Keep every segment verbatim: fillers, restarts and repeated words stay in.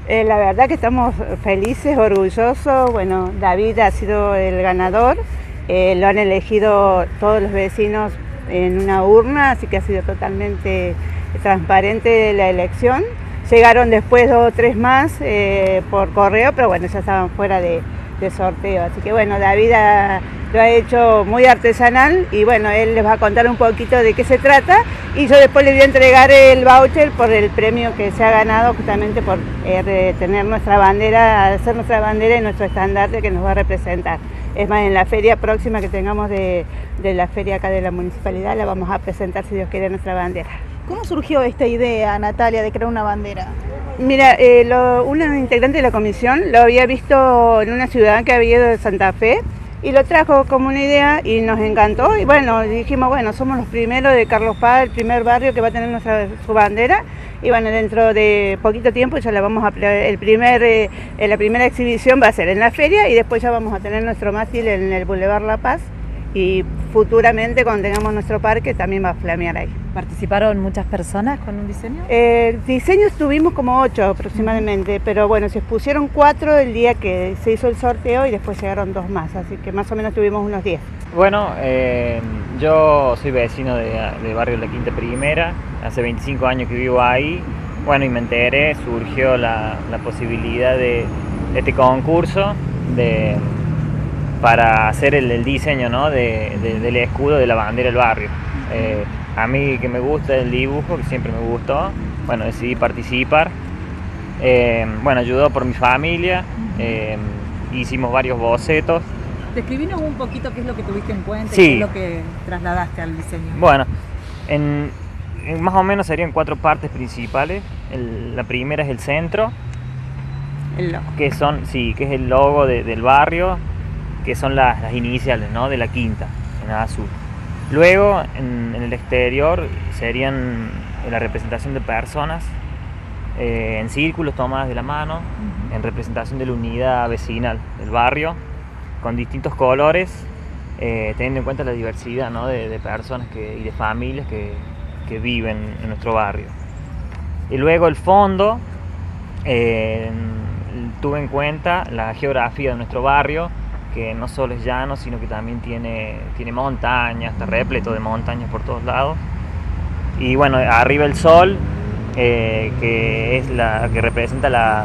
Eh, la verdad que estamos felices, orgullosos. Bueno, David ha sido el ganador, eh, lo han elegido todos los vecinos en una urna, así que ha sido totalmente transparente la elección. Llegaron después dos o tres más eh, por correo, pero bueno, ya estaban fuera de, de sorteo. Así que bueno, David ha, lo ha hecho muy artesanal y bueno, él les va a contar un poquito de qué se trata y yo después le voy a entregar el voucher por el premio que se ha ganado justamente por eh, tener nuestra bandera, hacer nuestra bandera y nuestro estandarte que nos va a representar. Es más, en la feria próxima que tengamos de, de la feria acá de la municipalidad la vamos a presentar, si Dios quiere, nuestra bandera. ¿Cómo surgió esta idea, Natalia, de crear una bandera? Mira, eh, lo, una integrante de la comisión lo había visto en una ciudad que había ido de Santa Fe y lo trajo como una idea y nos encantó y bueno, dijimos, bueno, somos los primeros de Carlos Paz, el primer barrio que va a tener nuestra, su bandera y bueno, dentro de poquito tiempo ya la vamos a, el primer, eh, la primera exhibición va a ser en la feria y después ya vamos a tener nuestro mástil en el Boulevard La Paz y futuramente cuando tengamos nuestro parque también va a flamear ahí. ¿Participaron muchas personas con un diseño? El diseño estuvimos como ocho aproximadamente, pero bueno, se expusieron cuatro el día que se hizo el sorteo y después llegaron dos más, así que más o menos tuvimos unos diez. Bueno, eh, yo soy vecino de, de barrio La Quinta Primera, hace veinticinco años que vivo ahí, bueno, y me enteré, surgió la, la posibilidad de, de este concurso de, para hacer el, el diseño, ¿no? de, de, del escudo de la bandera del barrio. Eh, A mí que me gusta el dibujo, que siempre me gustó, bueno, decidí participar. Eh, bueno, ayudó por mi familia, eh, hicimos varios bocetos. Describinos un poquito qué es lo que tuviste en cuenta sí. y qué es lo que trasladaste al diseño. Bueno, en, en más o menos serían cuatro partes principales. El, la primera es el centro, El logo. que, son, sí, que es el logo de, del barrio, que son las, las iniciales, ¿no? De la quinta, en azul. Luego, en, en el exterior, serían la representación de personas eh, en círculos tomadas de la mano, uh-huh. en representación de la unidad vecinal del barrio, con distintos colores, eh, teniendo en cuenta la diversidad, ¿no? de, de personas que, y de familias que, que viven en nuestro barrio. Y luego el fondo, eh, tuve en cuenta la geografía de nuestro barrio, que no solo es llano, sino que también tiene, tiene montañas, está repleto de montañas por todos lados. Y bueno, arriba el sol, eh, que es la que representa la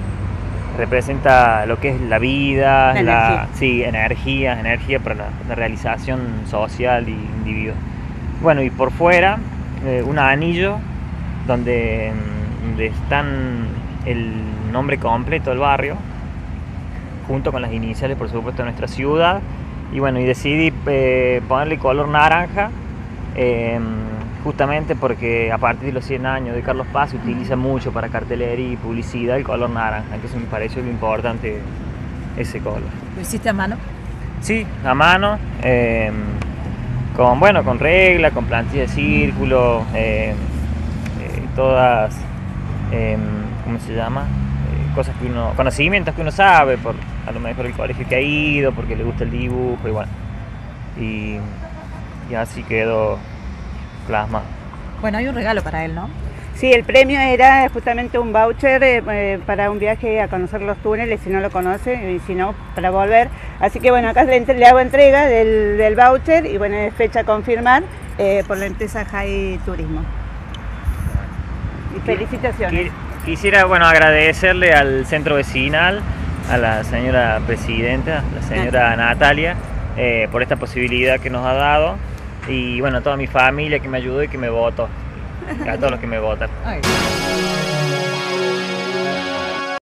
representa lo que es la vida, la, la energía. Sí, energía, energía para la, la realización social y individual. Bueno, y por fuera, eh, un anillo donde, donde están el nombre completo del barrio, junto con las iniciales, por supuesto, de nuestra ciudad. Y bueno, y decidí eh, ponerle color naranja, eh, justamente porque a partir de los cien años de Carlos Paz se utiliza mucho para cartelería y publicidad el color naranja, entonces me pareció lo importante ese color. ¿Lo hiciste a mano? Sí, a mano, eh, con, bueno, con regla, con plantilla de círculo, eh, eh, todas, eh, ¿cómo se llama? Cosas que uno, conocimientos que uno sabe, por a lo mejor el colegio que ha ido, porque le gusta el dibujo y bueno, y, y así quedó plasmado. Bueno, hay un regalo para él, ¿no? Sí, el premio era justamente un voucher eh, para un viaje a conocer los túneles, si no lo conoce, y si no, para volver. Así que bueno, acá le, le hago entrega del, del voucher y bueno, es fecha a confirmar eh, por la empresa Jai Turismo. Y felicitaciones. Quisiera, bueno, agradecerle al centro vecinal, a la señora presidenta, la señora Natalia, eh, por esta posibilidad que nos ha dado y bueno, a toda mi familia que me ayudó y que me votó, a todos los que me votan. Ay.